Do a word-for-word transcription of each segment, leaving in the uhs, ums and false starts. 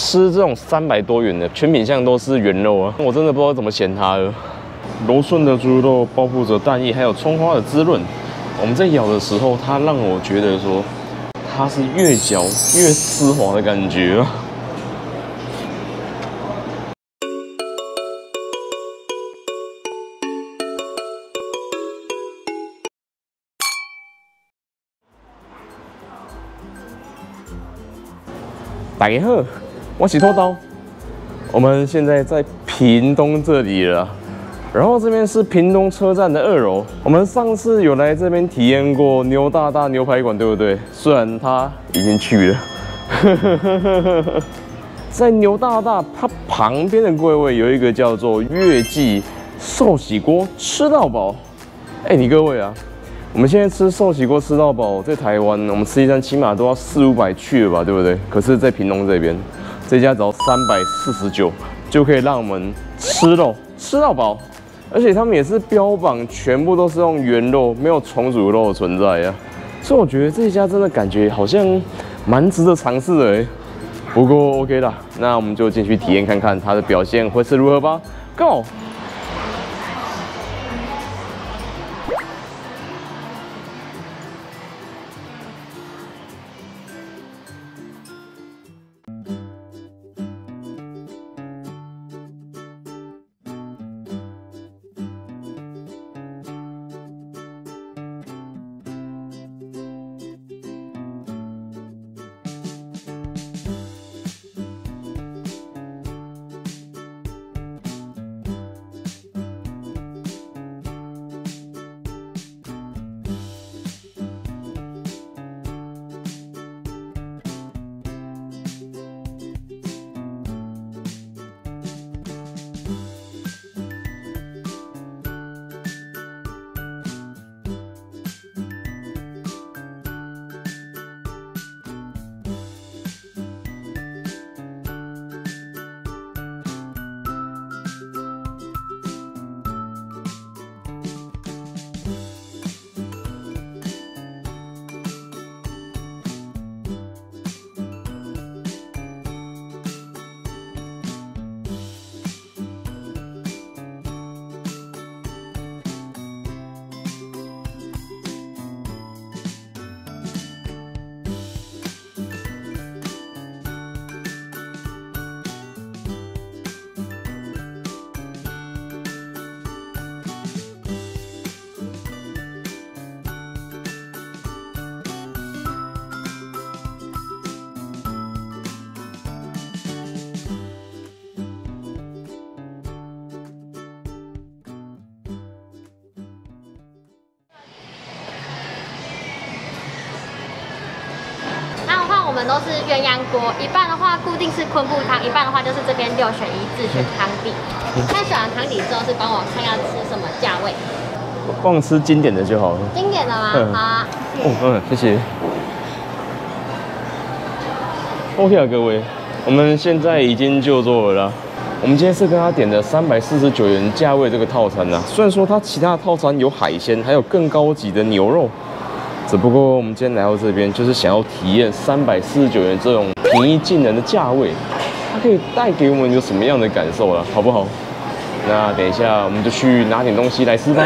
吃这种三百多元的，全品项都是原肉啊，我真的不知道怎么嫌它了。柔顺的猪肉包覆着蛋液，还有葱花的滋润。我们在咬的时候，它让我觉得说，它是越嚼越丝滑的感觉啊。 大家好，我是拖刀。我们现在在屏东这里了，然后这边是屏东车站的二楼。我们上次有来这边体验过牛大大牛排馆，对不对？虽然他已经去了。在牛大大它旁边的柜位有一个叫做月季寿喜锅，吃到饱。哎，你各位啊！ 我们现在吃寿喜锅吃到饱，在台湾我们吃一餐起码都要四五百去了吧，对不对？可是，在屏东这边，这家只要三百四十九就可以让我们吃肉吃到饱，而且他们也是标榜全部都是用原肉，没有重组肉的存在啊。所以我觉得这一家真的感觉好像蛮值得尝试的哎。不过 OK 啦，那我们就进去体验看看它的表现会是如何吧。Go！ 我们都是鸳鸯锅，一半的话固定是昆布汤，一半的话就是这边六选一自选汤底。看选完汤底之后是帮我看要吃什么价位， 帮我吃经典的就好了。 经典的吗？ 嗯、 好啊。 哦，嗯，谢谢。OK 啊，各位，我们现在已经就座了啦。我们今天是跟他点的三百四十九元价位这个套餐啊，虽然说它其他的套餐有海鲜，还有更高级的牛肉。 只不过我们今天来到这边，就是想要体验三百四十九元这种平易近人的价位，它可以带给我们有什么样的感受了，好不好？那等一下我们就去拿点东西来吃吧。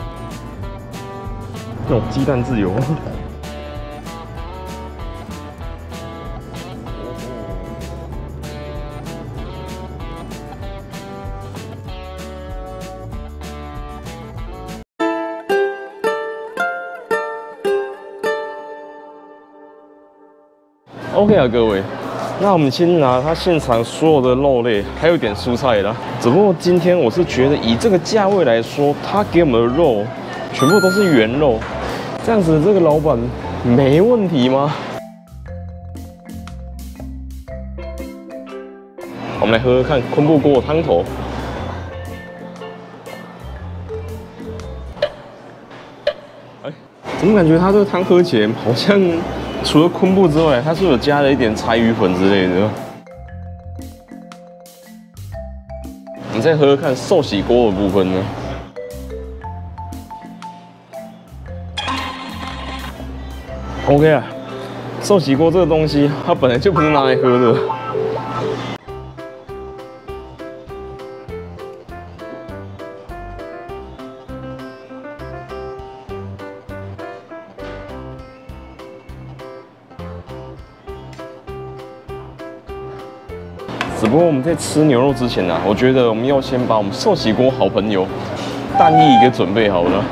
那种鸡蛋自由。 OK 啊，各位，那我们先拿它现场所有的肉类，还有一点蔬菜啦。只不过今天我是觉得以这个价位来说，他给我们的肉全部都是原肉，这样子这个老板没问题吗？我们来喝喝看昆布锅的汤头。哎，怎么感觉它这个汤喝起来好像除了昆布之外，它是有加了一点柴鱼粉之类的？我们再喝喝看寿喜锅的部分呢。OK 啊，寿喜锅这个东西，它本来就不是拿来喝的。只不过我们在吃牛肉之前呢、啊，我觉得我们要先把我们寿喜锅好朋友蛋液给准备好了。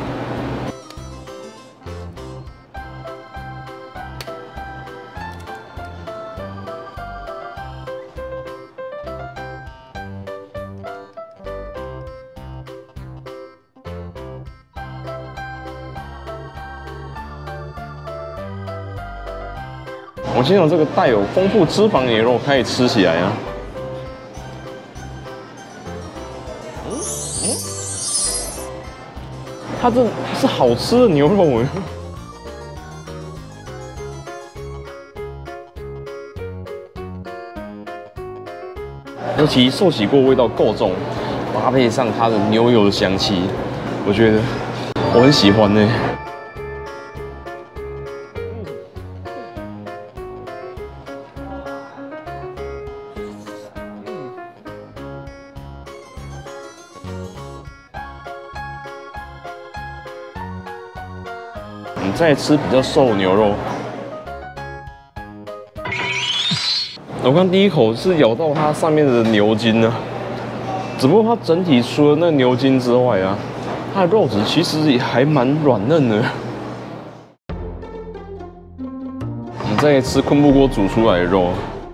我先从这个带有丰富脂肪的牛肉开始吃起来啊。它这是好吃的牛肉哎，尤其寿喜锅味道够重，搭配上它的牛油的香气，我觉得我很喜欢呢。我们再吃比较瘦的牛肉。我刚第一口是咬到它上面的牛筋呢，只不过它整体除了那牛筋之外啊，它的肉质其实也还蛮软嫩的。我们再吃昆布锅煮出来的肉。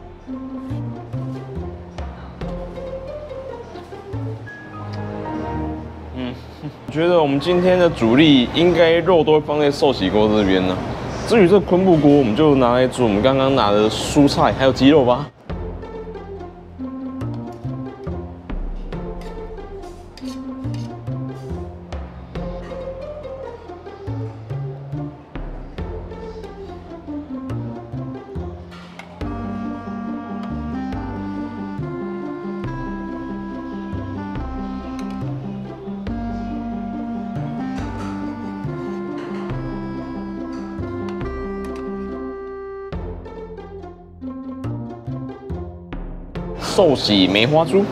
我觉得我们今天的主力应该肉都会放在寿喜锅这边呢。至于这昆布锅，我们就拿来煮我们刚刚拿的蔬菜还有鸡肉吧。寿喜梅花猪，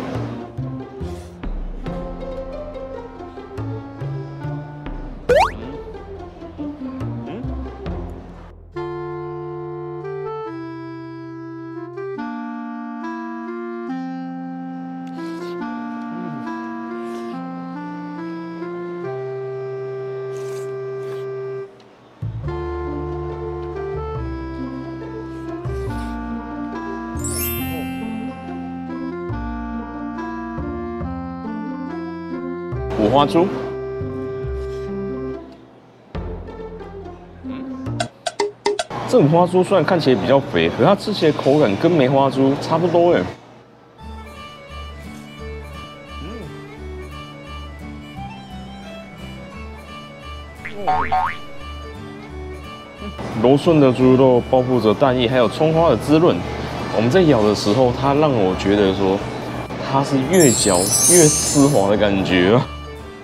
五花猪，这五花猪虽然看起来比较肥，可是它吃起来口感跟梅花猪差不多哎。柔顺的猪肉包覆着蛋液，还有葱花的滋润。我们在咬的时候，它让我觉得说，它是越嚼越丝滑的感觉啊。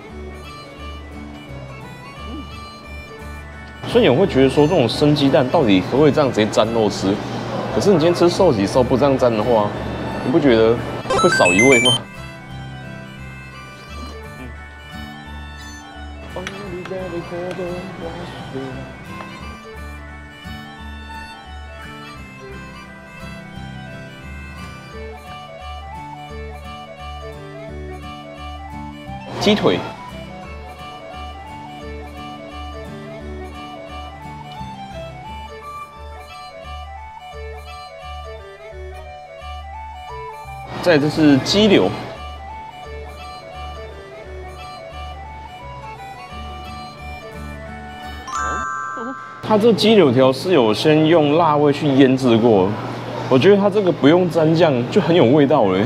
所以有人会觉得说，这种生鸡蛋到底可不可以这样直接沾肉吃？可是你今天吃寿喜烧不这样沾的话，你不觉得会少一味吗？鸡腿。 再来这是鸡柳。 它这鸡柳条是有先用辣味去腌制过，我觉得它这个不用蘸酱就很有味道了。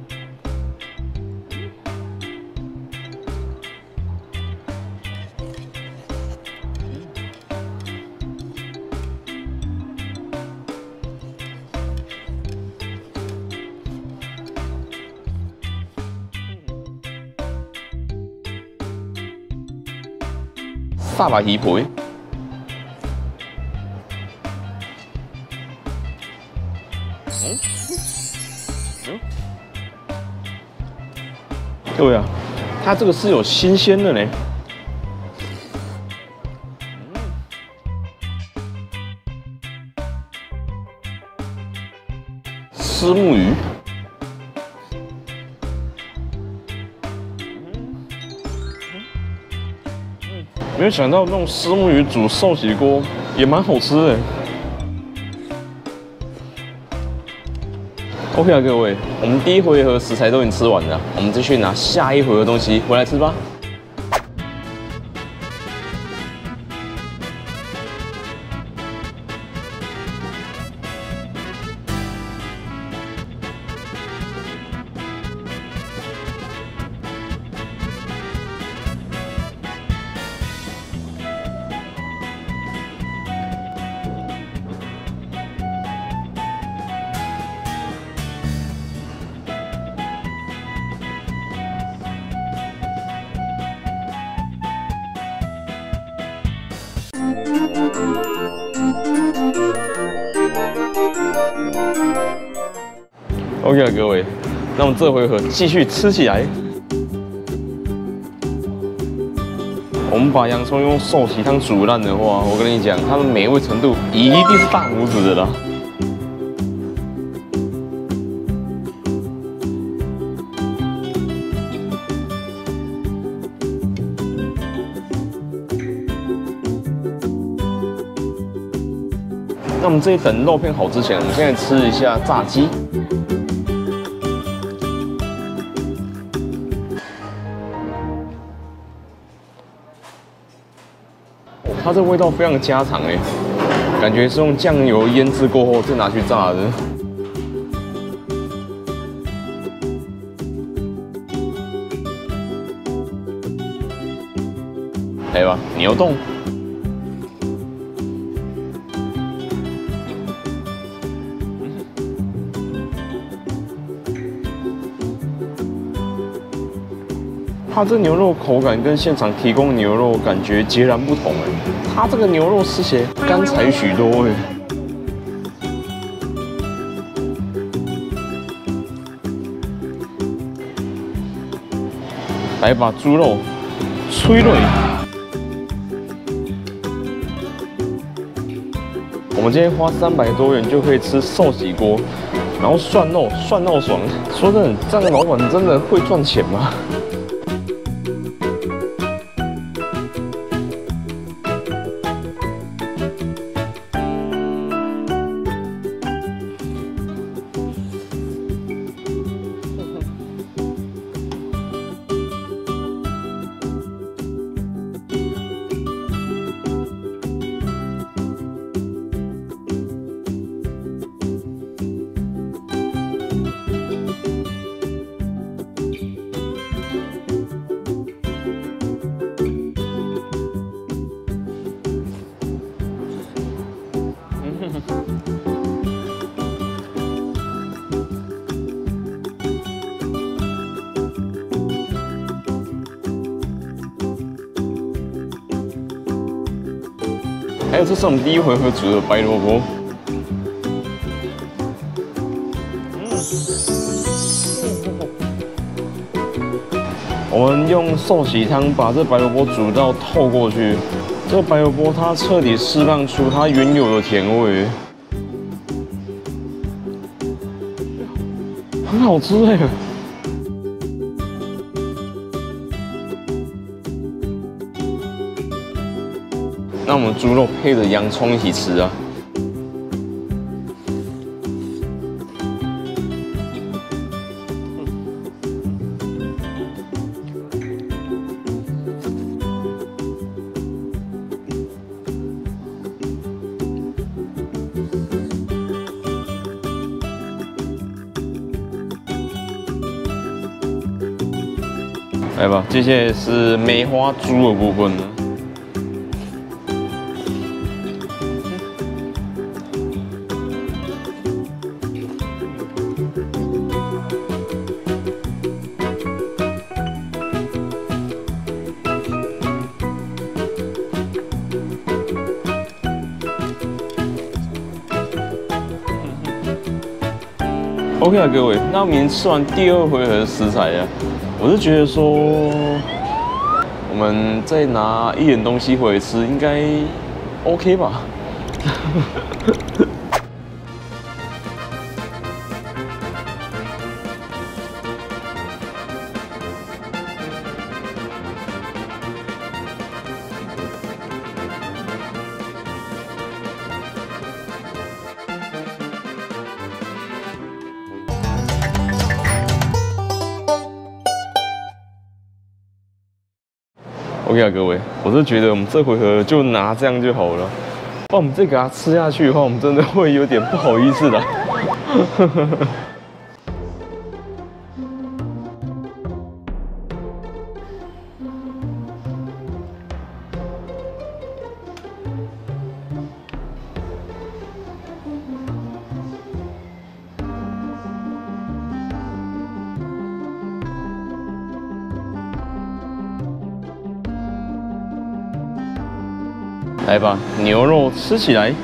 沙白鱼皮。 对啊，它这个是有新鲜的呢。虱目鱼，没有想到那种虱目鱼煮寿喜锅也蛮好吃的。 OK 啊，各位，我们第一回合食材都已经吃完了，我们继续拿下一回合东西回来吃吧。OK 啊，各位，那我们这回合继续吃起来。我们把洋葱用寿喜汤煮烂的话，我跟你讲，它的美味程度一定是大拇指的啦。那我们这一等肉片好之前，我们现在吃一下炸鸡。 它这味道非常家常哎，感觉是用酱油腌制过后再拿去炸的。来吧，牛冻。它这牛肉口感跟现场提供牛肉感觉截然不同哎，它这个牛肉吃起来干柴许多哎。来把猪肉脆脆。我们今天花三百多元就可以吃寿喜锅，然后涮肉涮到爽。说真的，这样的老板真的会赚钱吗？ 还有，这是我们第一回合煮的白萝卜。嗯，我们用寿喜汤把这白萝卜煮到透过去，这白萝卜它彻底释放出它原有的甜味，很好吃哎。 那我们猪肉配着洋葱一起吃啊！ 来吧，接下来是梅花猪的部分了。OK 啊，各位，那我们已经吃完第二回合的食材了。我是觉得说，我们再拿一点东西回来吃，应该 OK 吧？OK 啊，各位，我是觉得我们这回合就拿这样就好了。不然我们再给它吃下去的话，我们真的会有点不好意思的。来吧，牛肉吃起来。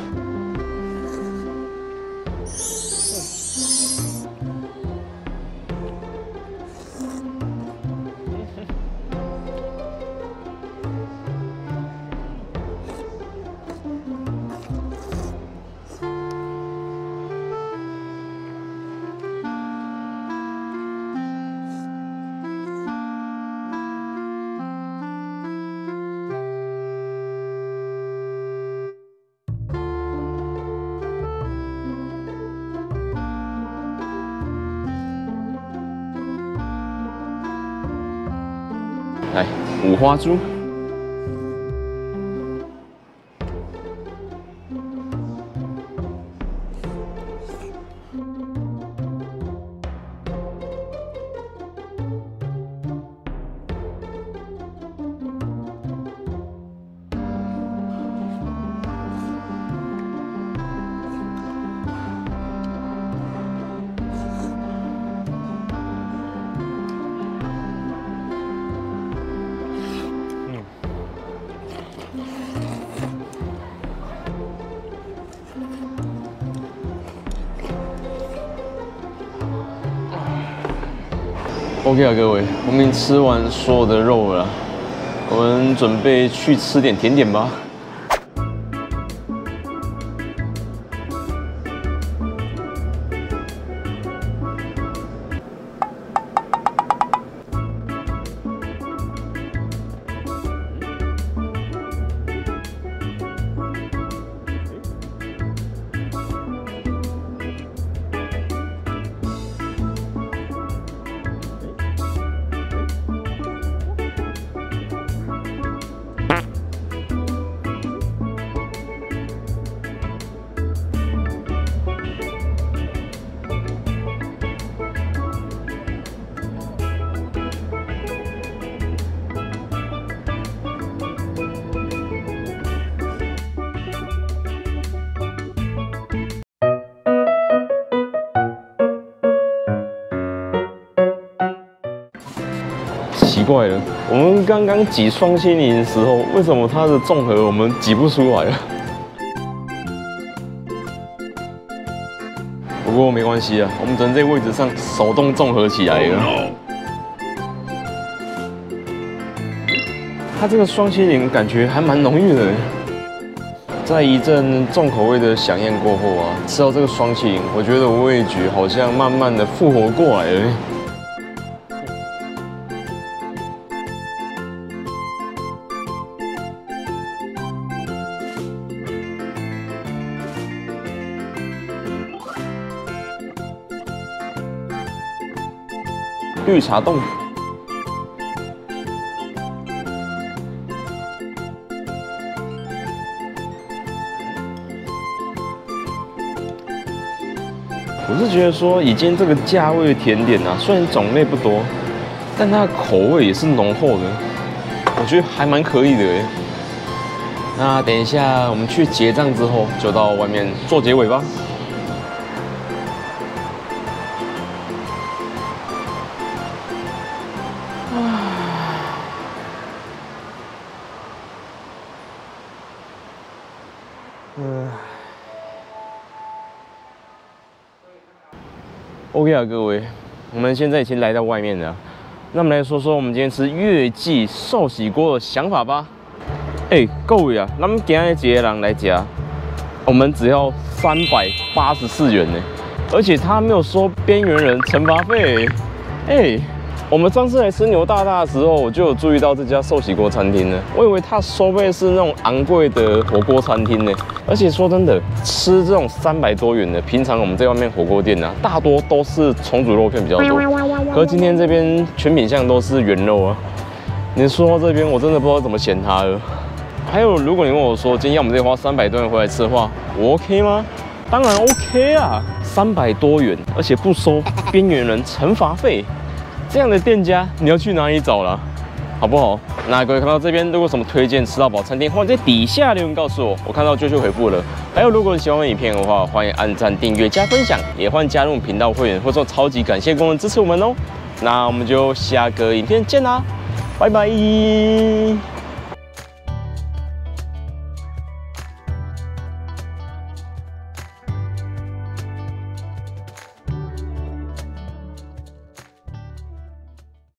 来，五花猪。OK 啊，各位，我们已经吃完所有的肉了，我们准备去吃点甜点吧。奇怪了，我们刚刚挤双心凌的时候，为什么它的综合我们挤不出来了？不过没关系啊，我们只能在位置上手动综合起来了。它这个双心凌感觉还蛮浓郁的。在一阵重口味的响应过后啊，吃到这个双心凌，我觉得我味觉好像慢慢的复活过来了。绿茶冻。我是觉得说，以今天这个价位的甜点啊，虽然种类不多， 但它的口味也是浓厚的，我觉得还蛮可以的耶。那等一下我们去结账之后，就到外面做结尾吧。嗯。OK 啊，各位，我们现在已经来到外面了。那我们来说说我们今天吃月季寿喜锅的想法吧。哎、欸，各位啊，咱们今天几个人来夹，我们只要三百八十四元呢，而且他没有收边缘人惩罚费。哎、欸，我们上次来吃牛大大的时候，我就有注意到这家寿喜锅餐厅呢。我以为它收费是那种昂贵的火锅餐厅呢。而且说真的，吃这种三百多元的，平常我们在外面火锅店啊，大多都是重组肉片比较多。可是今天这边全品项都是原肉啊。你说到这边，我真的不知道怎么嫌它了。还有，如果你问我说今天我们得花三百多元回来吃的话，我 OK 吗？当然 OK 啊，三百多元，而且不收边缘人惩罚费，这样的店家你要去哪里找啦？好不好？那各位看到这边，如果有什么推荐吃到饱餐厅，欢迎在底下留言告诉我，我看到就去回复了。还有，如果你喜欢影片的话，欢迎按赞、订阅、加分享，也欢迎加入频道会员或做超级感谢功能支持我们哦。那我们就下个影片见啦，拜拜。